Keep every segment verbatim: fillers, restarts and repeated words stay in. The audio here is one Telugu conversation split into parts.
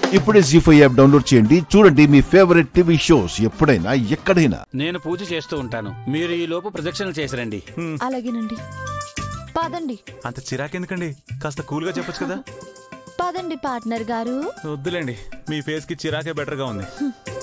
ఇప్పుడే జీ ఫైవ్ యాప్ డౌన్లోడ్ చేయండి, చూడండి మీ ఫేవరెట్ టీవీ షోస్ ఎప్పుడైనా ఎక్కడైనా. నేను పూజ చేస్తూ ఉంటాను, మీరు ఈ లోపు ప్రదక్షిణలు చేసిరండి. అలాగేనండి. పదండి. అంత చిరాకెందుకండి, కాస్త కూల్ గా చెప్పొచ్చు కదా. పదండి పార్ట్నర్ గారు. వద్దులేండి, మీ ఫేస్ కి చిరాకే బెటర్ గా ఉంది.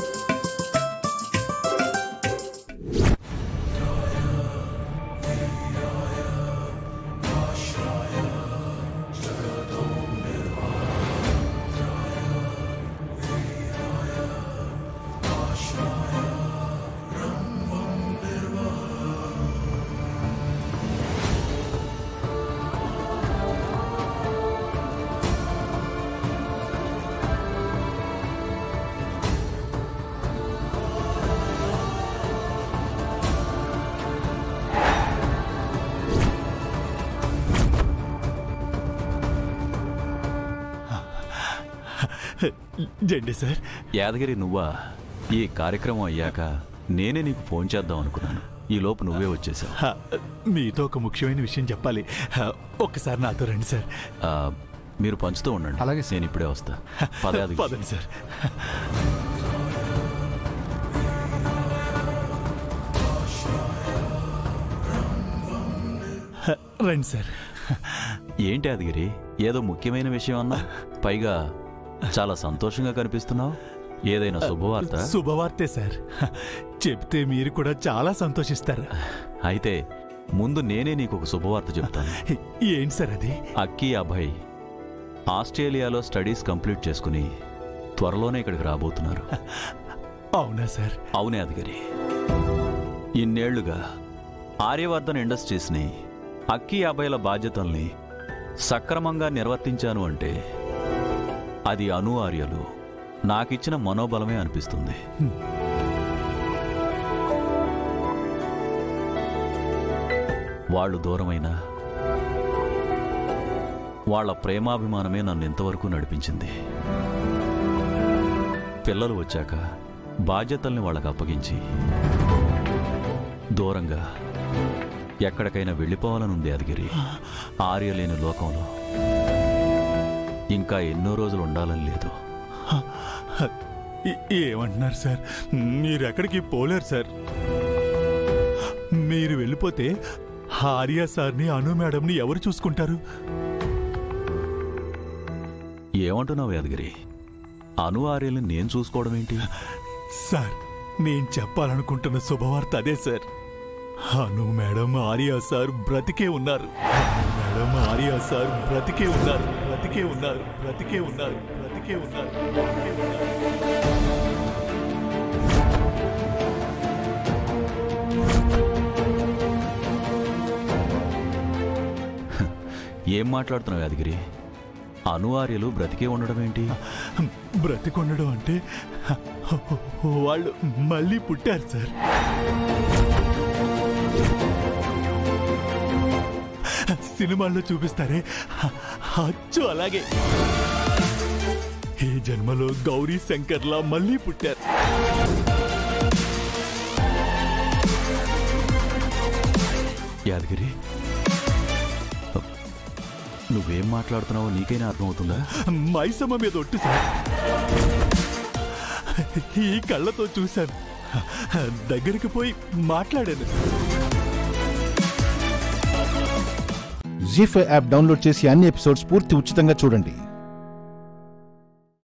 జెండి సార్. యాదగిరి నువ్వా? ఈ కార్యక్రమం అయ్యాక నేనే నీకు ఫోన్ చేద్దాం అనుకున్నాను, ఈ లోపు నువ్వే వచ్చేసావు. మీతో ఒక ముఖ్యమైన విషయం చెప్పాలి, ఒక్కసారి నాతో రండి సార్. మీరు పంచుతూ ఉండండి. అలాగే, నేను ఇప్పుడే వస్తా. పదండి సార్. రండి సార్. ఏంటి యాదగిరి, ఏదో ముఖ్యమైన విషయం అన్నా, పైగా చాలా సంతోషంగా కనిపిస్తున్నావు. ఏదైనా శుభవార్త? శుభవార్తే సార్, చెప్తే మీరు కూడా చాలా సంతోషిస్తారు. అయితే ముందు నేనే నీకు ఒక శుభవార్త చెప్తాను. ఏంటి సార్ అది? అక్కీ అభయ్ ఆస్ట్రేలియాలో స్టడీస్ కంప్లీట్ చేసుకుని త్వరలోనే ఇక్కడికి రాబోతున్నారు. అవునా సార్? అవునే యాదగిరి. ఇన్నేళ్లుగా ఆర్యవర్ధన్ ఇండస్ట్రీస్ని, అక్కీ అభయ్ల బాధ్యతల్ని సక్రమంగా నిర్వర్తించాను అంటే అది అను ఆర్యలు నాకిచ్చిన మనోబలమే అనిపిస్తుంది. వాళ్ళు దూరమైనా వాళ్ళ ప్రేమాభిమానమే నన్ను ఇంతవరకు నడిపించింది. పిల్లలు వచ్చాక బాధ్యతల్ని వాళ్ళకు అప్పగించి దూరంగా ఎక్కడికైనా వెళ్ళిపోవాలనుంది యాదగిరి. ఆర్య లేని లోకంలో ఇంకా ఎన్నో రోజులు ఉండాలని లేదు. ఏమంటున్నారు సార్? మీరు ఎక్కడికి పోలేరు సార్. మీరు వెళ్ళిపోతే ఆర్య సార్ని, అను మేడంని ఎవరు చూసుకుంటారు? ఏమంటున్నావు యాదగిరి? అను ఆర్యల్ని నేను చూసుకోవడం ఏంటి? సార్, నేను చెప్పాలనుకుంటున్న శుభవార్త అదే sir. Anu madam, Arya sir బ్రతికే ఉన్నారు. మేడం, ఆర్య సార్ బ్రతికే ఉన్నారు. బ్రతికే ఉన్నారు. బ్రతికే ఉన్నారు. బ్రతికే ఉన్నారు. బ్రతికే ఉన్నారు. ఏం మాట్లాడుతున్నావు యాదగిరి? అను ఆర్యలు బ్రతికే ఉండడం ఏంటి? బ్రతికొండడం అంటే వాళ్ళు మళ్ళీ పుట్టారు సార్. సినిమాల్లో చూపిస్తారే, అచ్చు అలాగే ఈ జన్మలో గౌరీ శంకర్లా మళ్ళీ పుట్టారు. యాదగిరి, నువ్వేం మాట్లాడుతున్నావో నీకైనా అర్థమవుతుందా? మైసమ్మ మీద ఒట్టు సార్. ఈ కళ్ళతో చూశాను, దగ్గరికి పోయి మాట్లాడాను. జీ ఫైవ్ యాప్ డౌన్లోడ్ చేసి అన్ని ఎపిసోడ్స్ పూర్తి ఉచితంగా చూడండి.